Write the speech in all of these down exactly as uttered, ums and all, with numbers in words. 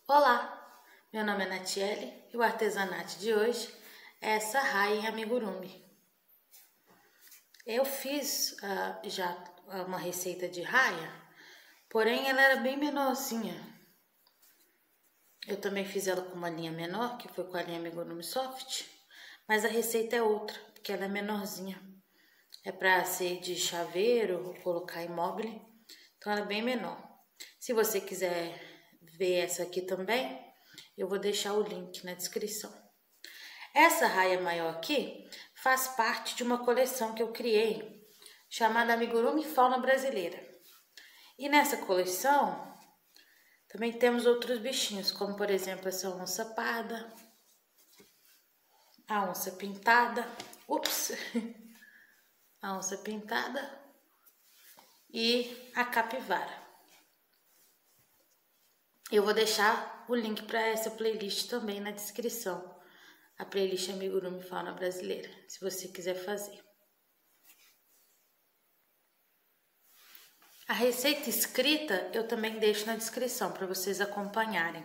Olá, meu nome é Natiele e o artesanato de hoje é essa raia em amigurumi. Eu fiz uh, já uma receita de raia, porém ela era bem menorzinha. Eu também fiz ela com uma linha menor, que foi com a linha Amigurumi Soft, mas a receita é outra, porque ela é menorzinha. É para ser de chaveiro ou colocar em mobile, então ela é bem menor. Se você quiser ver essa aqui também, eu vou deixar o link na descrição. Essa raia maior aqui faz parte de uma coleção que eu criei, chamada Amigurumi Fauna Brasileira. E nessa coleção também temos outros bichinhos, como por exemplo essa onça parda, a onça pintada, ups, a onça pintada e a capivara. Eu vou deixar o link para essa playlist também na descrição. A playlist Amigurumi Fauna Brasileira, se você quiser fazer. A receita escrita eu também deixo na descrição para vocês acompanharem.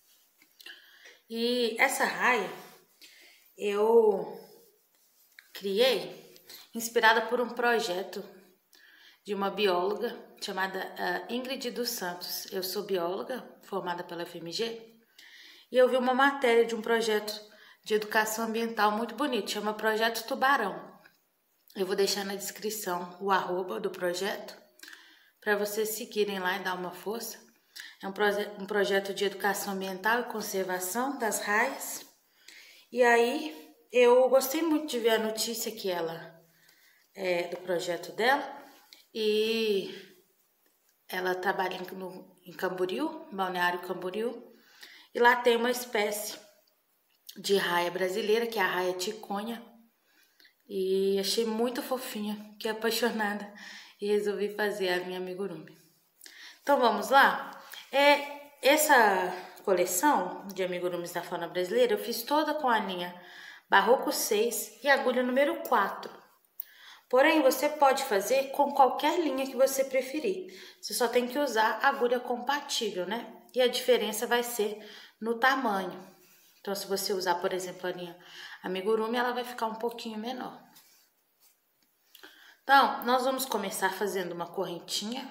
E essa raia eu criei inspirada por um projeto de uma bióloga chamada uh, Ingrid dos Santos. Eu sou bióloga, formada pela F M G, e eu vi uma matéria de um projeto de educação ambiental muito bonito, chama Projeto Tubarão. Eu vou deixar na descrição o arroba do projeto, para vocês seguirem lá e dar uma força. É um, proje um projeto de educação ambiental e conservação das raias. E aí, eu gostei muito de ver a notícia que ela, é, do projeto dela, e ela trabalha em, no, em Camboriú, Balneário Camboriú, e lá tem uma espécie de raia brasileira, que é a raia ticonha, e achei muito fofinha, fiquei apaixonada e resolvi fazer a minha amigurumi. Então vamos lá? É, essa coleção de amigurumis da fauna brasileira eu fiz toda com a linha Barroco seis e agulha número quatro. Porém, você pode fazer com qualquer linha que você preferir. Você só tem que usar agulha compatível, né? E a diferença vai ser no tamanho. Então, se você usar, por exemplo, a linha Amigurumi, ela vai ficar um pouquinho menor. Então, nós vamos começar fazendo uma correntinha.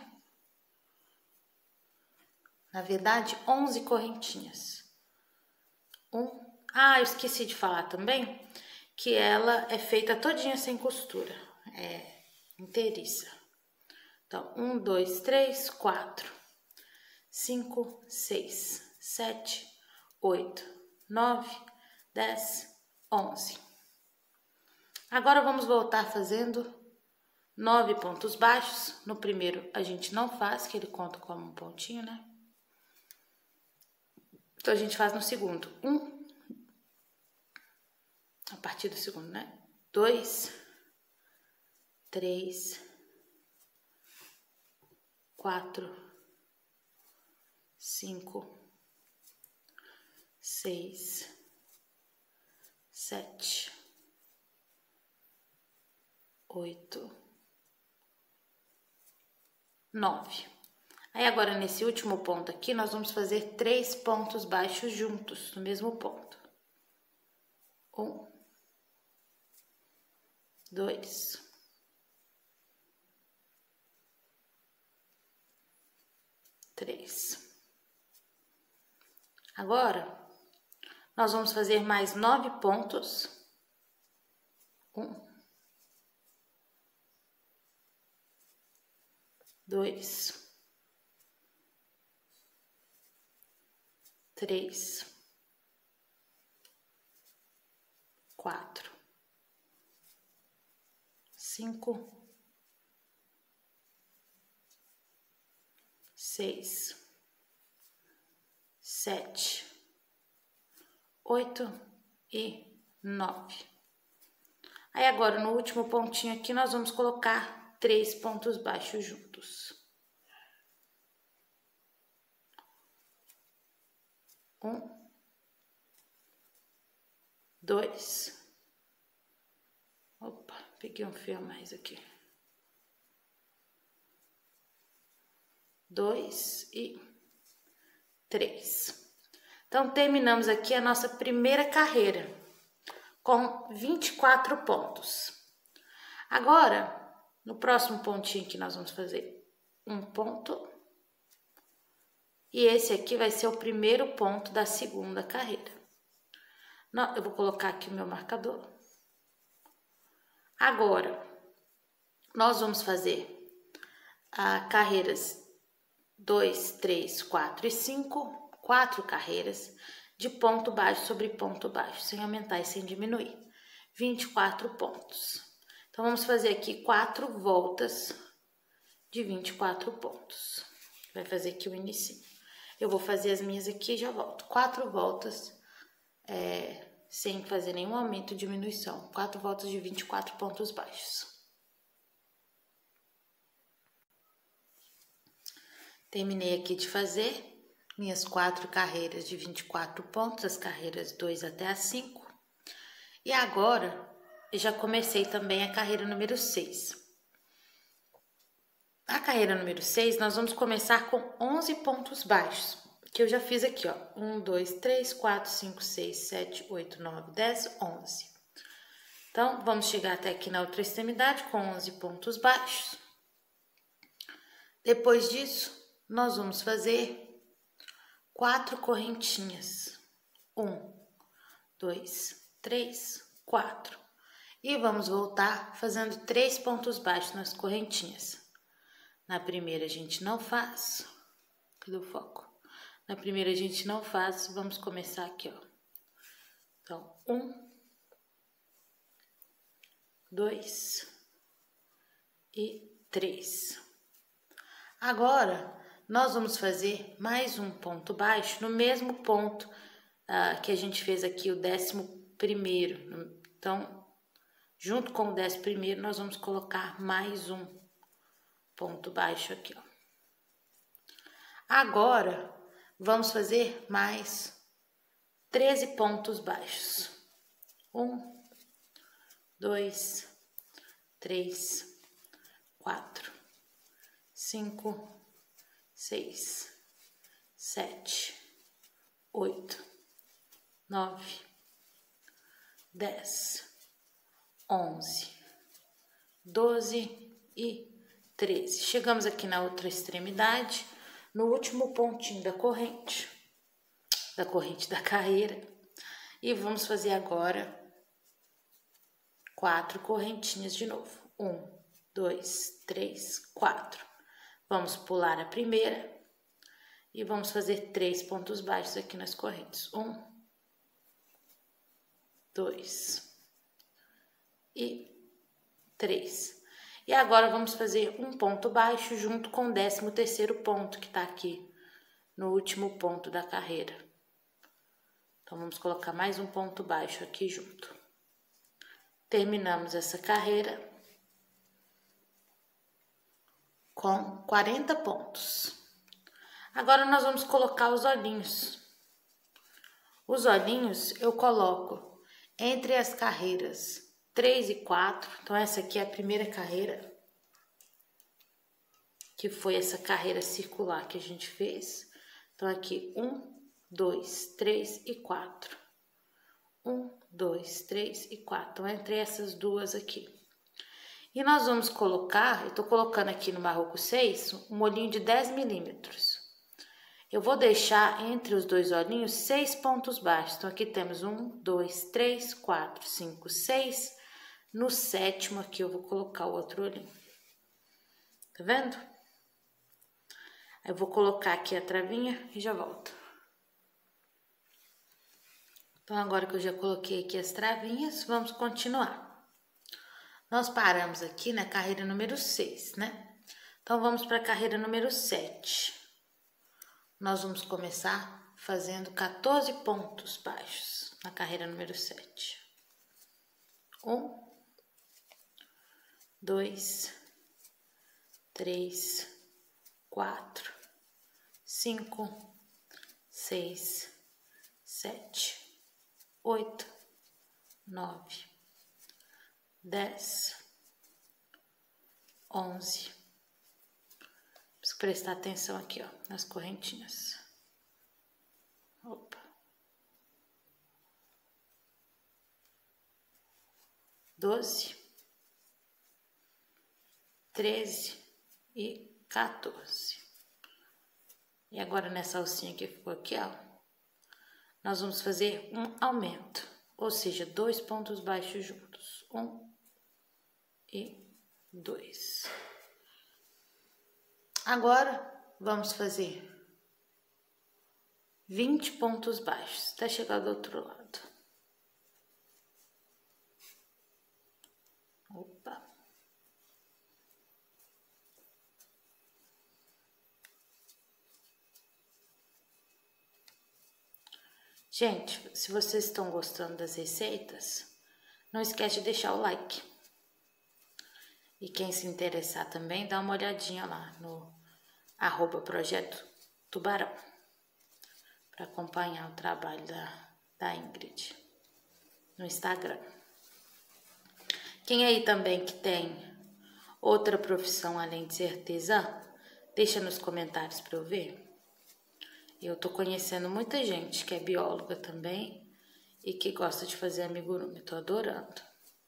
Na verdade, onze correntinhas. Um. Ah, eu esqueci de falar também que ela é feita todinha sem costura. É inteiriça. Então, um, dois, três, quatro, cinco, seis, sete, oito, nove, dez, onze. Agora vamos voltar fazendo nove pontos baixos. No primeiro a gente não faz, que ele conta como um pontinho, né? Então a gente faz no segundo. Um, a partir do segundo, né? Dois, três, quatro, cinco, seis, sete, oito, nove. Aí agora nesse último ponto aqui nós vamos fazer três pontos baixos juntos no mesmo ponto. Um, dois, três. Agora, nós vamos fazer mais nove pontos. Um, dois, três, quatro, cinco, seis, sete, oito e nove. Aí agora no último pontinho aqui nós vamos colocar três pontos baixos juntos. Um, dois, opa, peguei um fio a mais aqui. Dois e três. Então, terminamos aqui a nossa primeira carreira com vinte e quatro pontos. Agora, no próximo pontinho que nós vamos fazer um ponto. E esse aqui vai ser o primeiro ponto da segunda carreira. Eu vou colocar aqui o meu marcador. Agora, nós vamos fazer a carreiras dois, três, quatro e cinco, quatro carreiras de ponto baixo sobre ponto baixo, sem aumentar e sem diminuir. vinte e quatro pontos. Então, vamos fazer aqui quatro voltas de vinte e quatro pontos. Vai fazer aqui o início. Eu vou fazer as minhas aqui e já volto. Quatro voltas, é, sem fazer nenhum aumento ou diminuição. Quatro voltas de vinte e quatro pontos baixos. Terminei aqui de fazer minhas quatro carreiras de vinte e quatro pontos, as carreiras dois até a cinco. E agora, eu já comecei também a carreira número seis. A carreira número seis, nós vamos começar com onze pontos baixos, que eu já fiz aqui, ó. um, dois, três, quatro, cinco, seis, sete, oito, nove, dez, onze. Então, vamos chegar até aqui na outra extremidade com onze pontos baixos. Depois disso, nós vamos fazer quatro correntinhas. Um, dois, três, quatro. E vamos voltar fazendo três pontos baixos nas correntinhas. Na primeira a gente não faz. Cadê o foco? Na primeira a gente não faz. Vamos começar aqui, ó. Então, um, dois e três. Agora, nós vamos fazer mais um ponto baixo no mesmo ponto uh, que a gente fez aqui, o décimo primeiro. Então, junto com o décimo primeiro, nós vamos colocar mais um ponto baixo aqui, ó. Agora, vamos fazer mais treze pontos baixos. Um, dois, três, quatro, cinco, seis, sete, oito, nove, dez, onze, doze e treze. Chegamos aqui na outra extremidade, no último pontinho da corrente, da corrente da carreira, e vamos fazer agora quatro correntinhas de novo. Um, dois, três, quatro. Vamos pular a primeira e vamos fazer três pontos baixos aqui nas correntes. Um, dois e três. E agora vamos fazer um ponto baixo junto com o décimo terceiro ponto que tá aqui no último ponto da carreira. Então, vamos colocar mais um ponto baixo aqui junto. Terminamos essa carreira com quarenta pontos. Agora, nós vamos colocar os olhinhos. Os olhinhos eu coloco entre as carreiras três e quatro. Então, essa aqui é a primeira carreira, que foi essa carreira circular que a gente fez. Então, aqui, um, dois, três e quatro. Um, dois, três e quatro. Então, entre essas duas aqui. E nós vamos colocar, eu tô colocando aqui no Marroco seis, um molhinho de dez milímetros. Eu vou deixar entre os dois olhinhos seis pontos baixos. Então, aqui temos um, dois, três, quatro, cinco, seis. No sétimo aqui eu vou colocar o outro olhinho. Tá vendo? Eu vou colocar aqui a travinha e já volto. Então, agora que eu já coloquei aqui as travinhas, vamos continuar. Nós paramos aqui na carreira número seis, né? Então, vamos para a carreira número sete. Nós vamos começar fazendo quatorze pontos baixos na carreira número sete. Um, dois, três, quatro, cinco, seis, sete, oito, nove, dez, onze. Preciso prestar atenção aqui, ó, nas correntinhas. Opa, doze, treze e quatorze. E agora nessa alcinha que ficou aqui, ó, nós vamos fazer um aumento, ou seja, dois pontos baixos juntos. Um e dois. Agora vamos fazer vinte pontos baixos até chegar do outro lado. Opa. Gente, se vocês estão gostando das receitas, não esquece de deixar o like. E quem se interessar também, dá uma olhadinha lá no arroba Projeto Tubarão, para acompanhar o trabalho da, da Ingrid no Instagram. Quem aí também que tem outra profissão além de ser artesã, deixa nos comentários para eu ver. Eu tô conhecendo muita gente que é bióloga também e que gosta de fazer amigurumi. Tô adorando.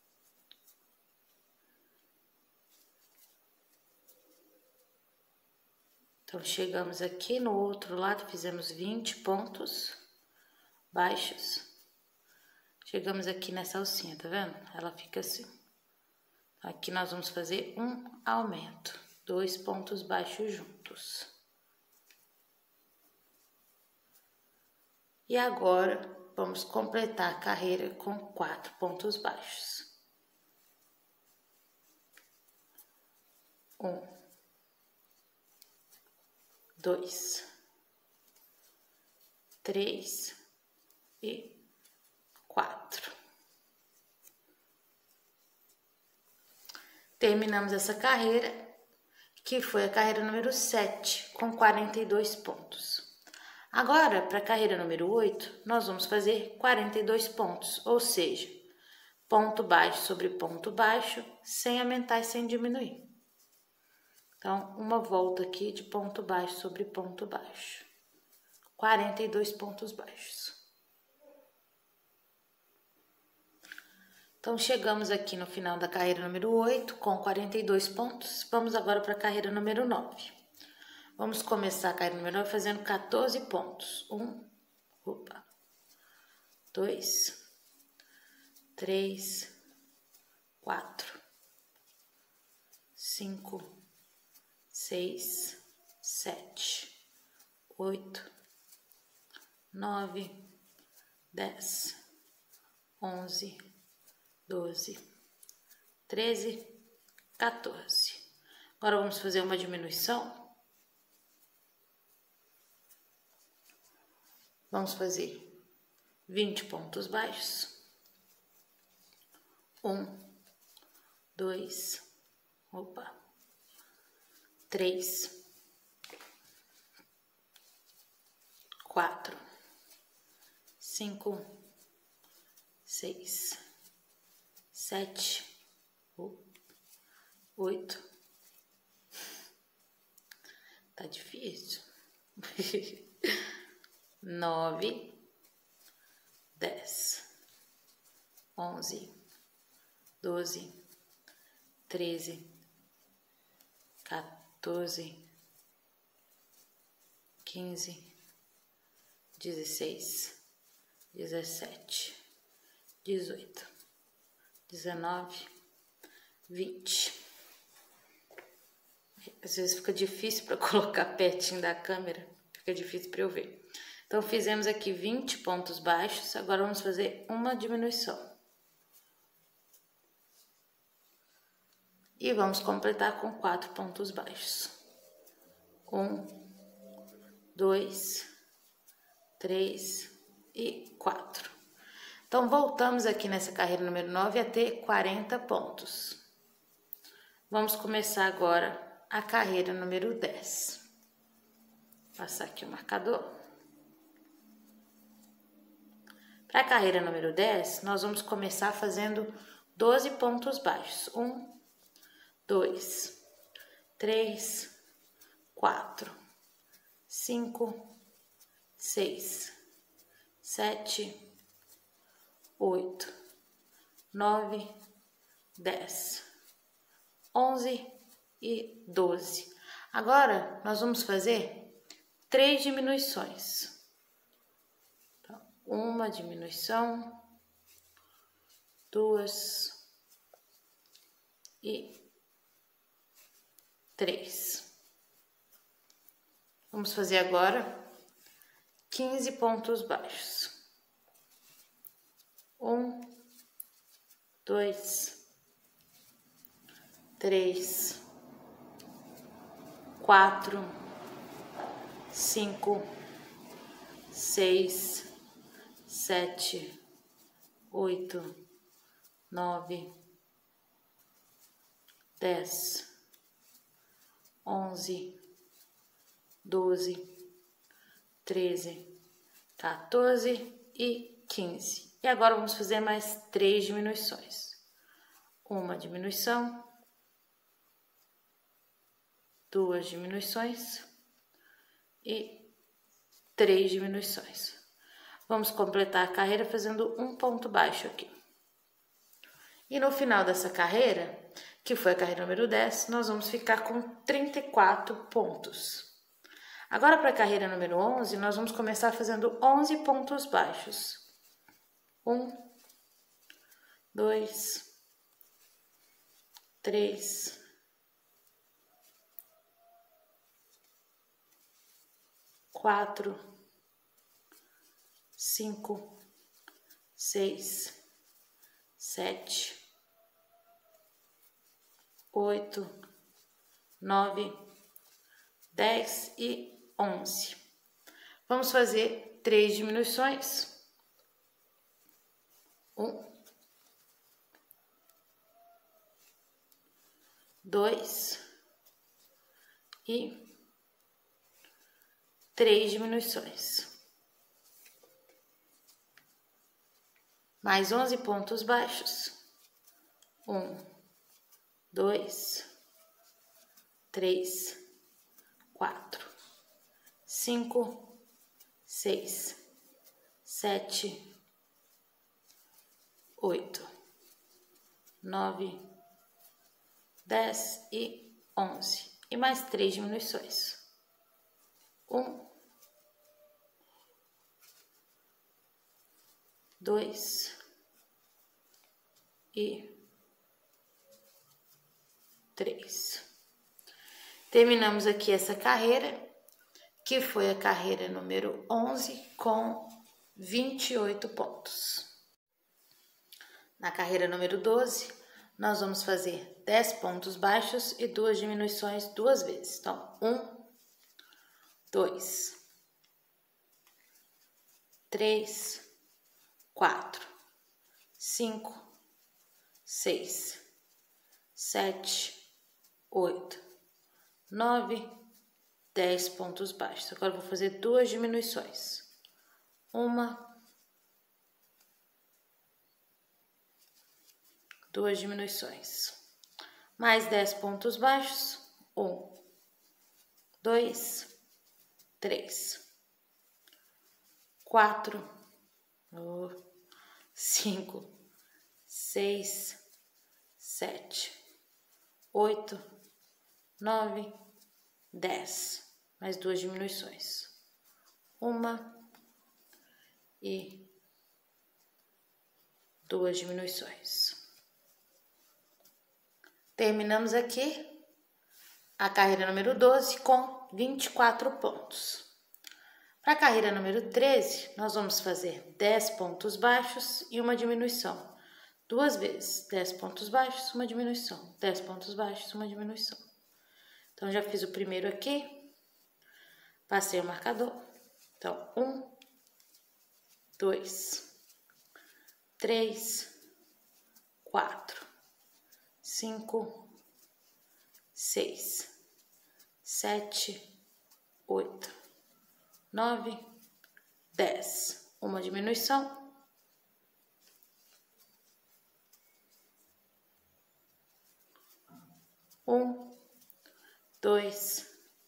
Então, chegamos aqui no outro lado, fizemos vinte pontos baixos. Chegamos aqui nessa alcinha, tá vendo? Ela fica assim. Aqui nós vamos fazer um aumento, dois pontos baixos juntos. E agora, vamos completar a carreira com quatro pontos baixos. Um, dois, três e quatro. Terminamos essa carreira, que foi a carreira número sete, com quarenta e dois pontos. Agora, para a carreira número oito, nós vamos fazer quarenta e dois pontos, ou seja, ponto baixo sobre ponto baixo, sem aumentar e sem diminuir. Então, uma volta aqui de ponto baixo sobre ponto baixo. quarenta e dois pontos baixos. Então, chegamos aqui no final da carreira número oito, com quarenta e dois pontos. Vamos agora para a carreira número nove. Vamos começar a carreira número nove fazendo quatorze pontos. Um, opa, dois, três, quatro, cinco, seis, sete, oito, nove, dez, onze, doze, treze, quatorze. Agora vamos fazer uma diminuição. Vamos fazer vinte pontos baixos. Um, dois, opa, três, quatro, cinco, seis, sete, oito. Tá difícil. Nove, dez, onze, doze, treze, quatorze, quinze, dezesseis, dezessete, dezoito, dezenove, vinte. Às vezes fica difícil para colocar pertinho da câmera, fica difícil para eu ver. Então, fizemos aqui vinte pontos baixos, agora vamos fazer uma diminuição. E vamos completar com quatro pontos baixos. Um, dois, três e quatro. Então, voltamos aqui nessa carreira número nove a ter quarenta pontos. Vamos começar agora a carreira número dez. Vou passar aqui o marcador. Para a carreira número dez, nós vamos começar fazendo doze pontos baixos. Um, dois, três, quatro, cinco, seis, sete, oito, nove, dez, onze e doze. Agora, nós vamos fazer três diminuições. Então, uma diminuição, duas e três. Vamos fazer agora quinze pontos baixos. Um, dois, três, quatro, cinco, seis, sete, oito, nove, dez, onze, doze, treze, quatorze e quinze. E agora vamos fazer mais três diminuições. Uma diminuição, duas diminuições e três diminuições. Vamos completar a carreira fazendo um ponto baixo aqui. E no final dessa carreira, que foi a carreira número dez, nós vamos ficar com trinta e quatro pontos. Agora, para a carreira número onze, nós vamos começar fazendo onze pontos baixos. Um, dois, três, quatro, cinco, seis, sete, oito, nove, dez e onze. Vamos fazer três diminuições. Um, dois e três diminuições. Mais onze pontos baixos. Um, dois, três, quatro, cinco, seis, sete, oito, nove, dez e onze. E mais três diminuições. Um, dois e três. Terminamos aqui essa carreira, que foi a carreira número onze, com vinte e oito pontos. Na carreira número doze, nós vamos fazer dez pontos baixos e duas diminuições duas vezes. Então, um, dois, três, quatro, cinco, seis, sete, oito, nove, dez pontos baixos. Agora, eu vou fazer duas diminuições. Uma, duas diminuições. Mais dez pontos baixos. Um, dois, três, quatro, cinco, seis, sete, oito, nove, dez. Mais duas diminuições. Uma e duas diminuições. Terminamos aqui a carreira número doze com vinte e quatro pontos. Para a carreira número treze, nós vamos fazer dez pontos baixos e uma diminuição. Duas vezes, dez pontos baixos, uma diminuição. dez pontos baixos, uma diminuição. Então, já fiz o primeiro aqui. Passei o marcador. Então, um, dois, três, quatro, cinco, seis, sete, oito, nove, dez. Uma diminuição. Um, dois,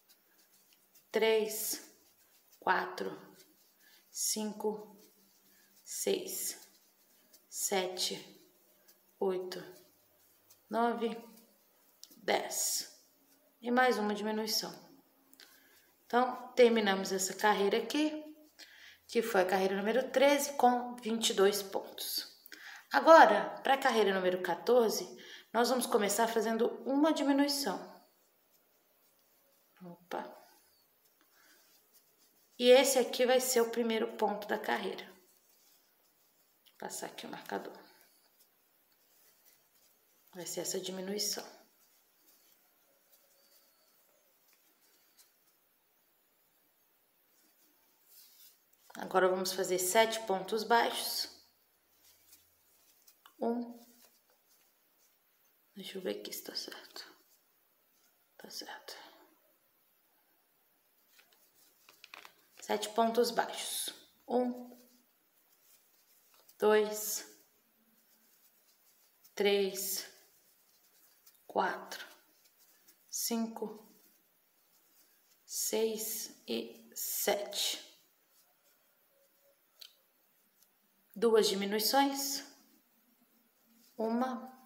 três, quatro, cinco, seis, sete, oito, nove, dez. E mais uma diminuição. Então, terminamos essa carreira aqui, que foi a carreira número treze, com vinte e dois pontos. Agora, para a carreira número quatorze, nós vamos começar fazendo uma diminuição. Opa. E esse aqui vai ser o primeiro ponto da carreira. Vou passar aqui o marcador. Vai ser essa diminuição. Agora, vamos fazer sete pontos baixos. Um. Deixa eu ver aqui se tá certo. Tá certo. Sete pontos baixos. Um. Dois. Três. Quatro. Cinco. Seis e sete. Duas diminuições, uma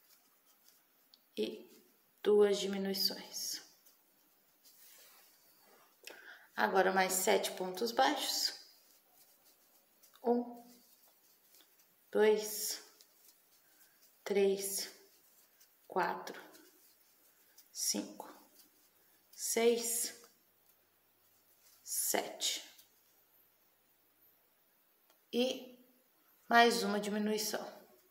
e duas diminuições. Agora mais sete pontos baixos, um, dois, três, quatro, cinco, seis, sete e mais uma diminuição.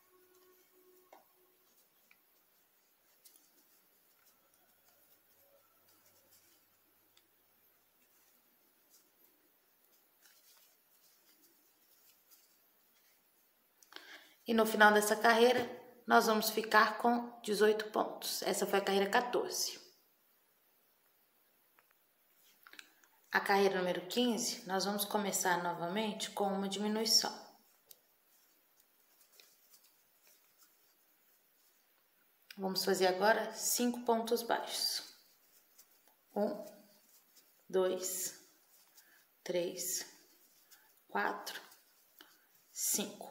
E no final dessa carreira, nós vamos ficar com dezoito pontos. Essa foi a carreira quatorze. A carreira número quinze, nós vamos começar novamente com uma diminuição. Vamos fazer agora cinco pontos baixos. Um, dois, três, quatro, cinco.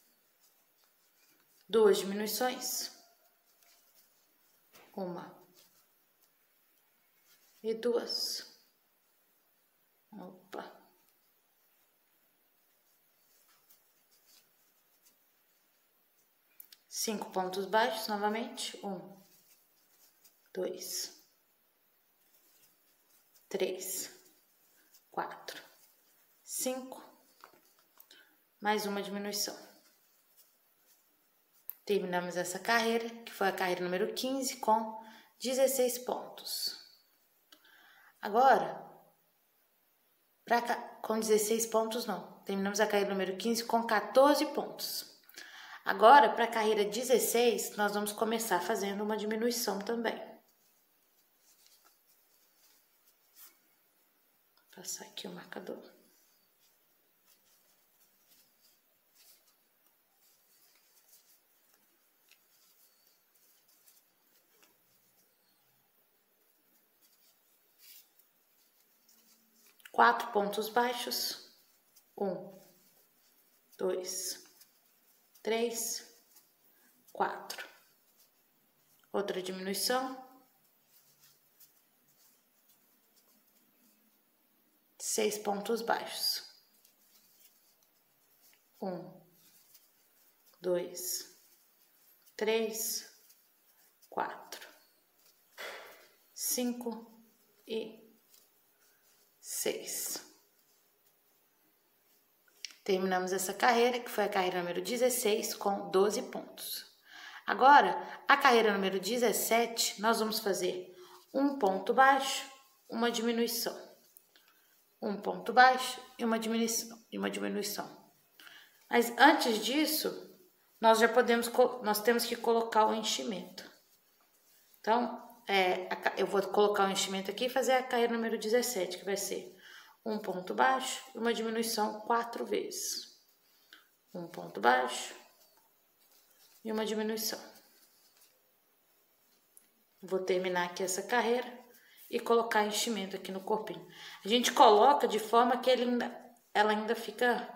Duas diminuições. Uma e duas. Opa. Cinco pontos baixos novamente. Um, dois, três, quatro, cinco. Mais uma diminuição. Terminamos essa carreira, que foi a carreira número quinze, com dezesseis pontos. Agora, pra, com dezesseis pontos não, terminamos a carreira número quinze com quatorze pontos. Agora, para a carreira dezesseis, nós vamos começar fazendo uma diminuição também. Vou passar aqui o marcador. Quatro pontos baixos. Um, dois, três, quatro. Outra diminuição. Seis pontos baixos. Um, dois, três, quatro, cinco e seis. Terminamos essa carreira, que foi a carreira número dezesseis, com doze pontos. Agora, a carreira número dezessete, nós vamos fazer um ponto baixo, uma diminuição. Um ponto baixo e uma diminuição. E uma diminuição. Mas antes disso, nós já podemos, nós temos que colocar o enchimento. Então, é, eu vou colocar o enchimento aqui e fazer a carreira número dezessete, que vai ser um ponto baixo e uma diminuição quatro vezes. Um ponto baixo e uma diminuição. Vou terminar aqui essa carreira e colocar enchimento aqui no corpinho. A gente coloca de forma que ele ainda, ela ainda fica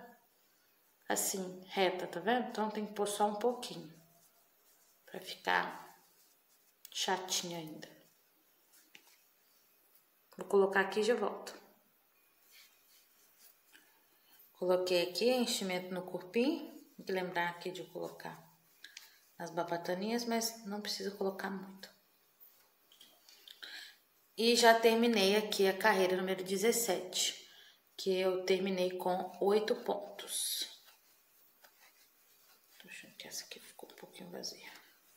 assim, reta, tá vendo? Então tem que pôr só um pouquinho para ficar chatinha ainda. Vou colocar aqui e já volto. Coloquei aqui enchimento no corpinho. Tem que lembrar aqui de colocar nas babataninhas, mas não precisa colocar muito. E já terminei aqui a carreira número dezessete, que eu terminei com oito pontos. Tô achando que essa aqui ficou um pouquinho vazia.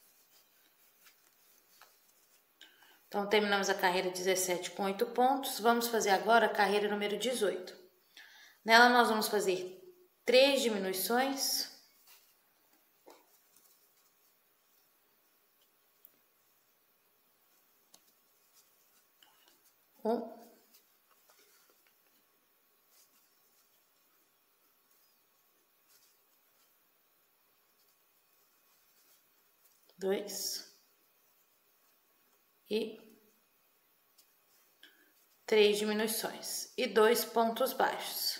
Então, terminamos a carreira dezessete com oito pontos. Vamos fazer agora a carreira número dezoito. Nela, nós vamos fazer três diminuições. Um. Dois. E três diminuições. E dois pontos baixos.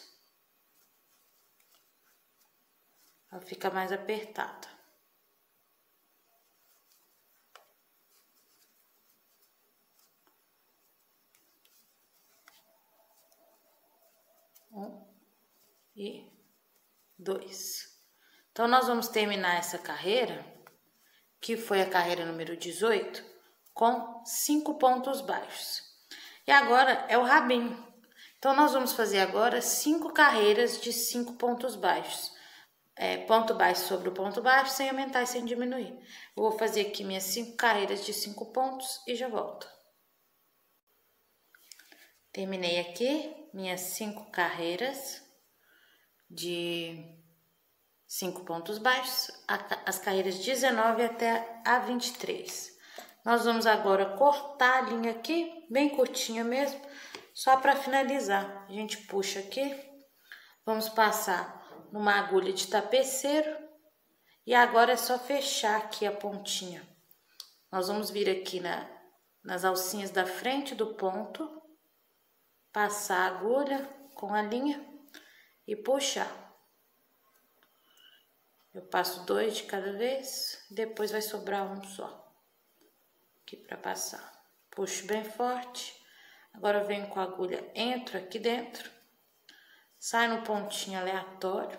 Ela fica mais apertada. Um e dois. Então, nós vamos terminar essa carreira, que foi a carreira número dezoito, com cinco pontos baixos. E agora é o rabinho. Então, nós vamos fazer agora cinco carreiras de cinco pontos baixos. É, ponto baixo sobre o ponto baixo, sem aumentar e sem diminuir. Eu vou fazer aqui minhas cinco carreiras de cinco pontos e já volto. Terminei aqui minhas cinco carreiras de cinco pontos baixos, as carreiras dezenove até a vinte e três. Nós vamos agora cortar a linha aqui, bem curtinha mesmo, só para finalizar. A gente puxa aqui, vamos passar numa agulha de tapeceiro e agora é só fechar aqui a pontinha. Nós vamos vir aqui na, nas alcinhas da frente do ponto, passar a agulha com a linha e puxar. Eu passo dois de cada vez, depois vai sobrar um só aqui para passar. Puxo bem forte. Agora eu venho com a agulha, entro aqui dentro, sai no pontinho aleatório.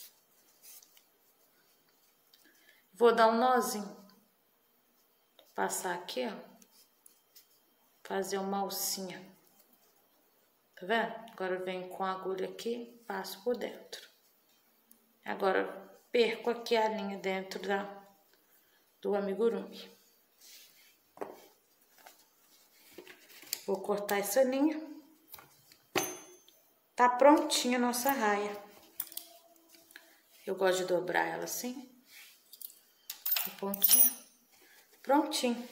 Vou dar um nozinho. Passar aqui, ó. Fazer uma alcinha. Tá vendo? Agora eu venho com a agulha aqui, passo por dentro. Agora perco aqui a linha dentro da, do amigurumi. Vou cortar essa linha. Tá prontinha a nossa raia. Eu gosto de dobrar ela assim. O pontinho. Prontinho.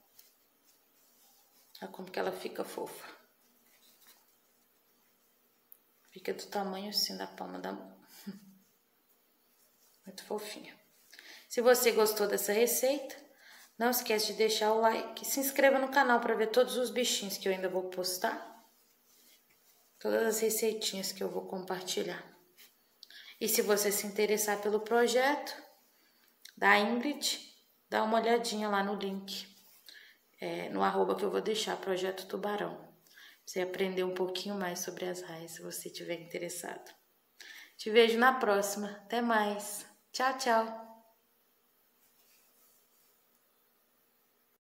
Olha como que ela fica fofa. Fica do tamanho assim da palma da mão. Muito fofinha. Se você gostou dessa receita, não esquece de deixar o like. Se inscreva no canal para ver todos os bichinhos que eu ainda vou postar. Todas as receitinhas que eu vou compartilhar. E se você se interessar pelo projeto da Ingrid, dá uma olhadinha lá no link. É, no arroba que eu vou deixar, Projeto Tubarão. Pra você aprender um pouquinho mais sobre as raias, se você estiver interessado. Te vejo na próxima. Até mais. Tchau, tchau.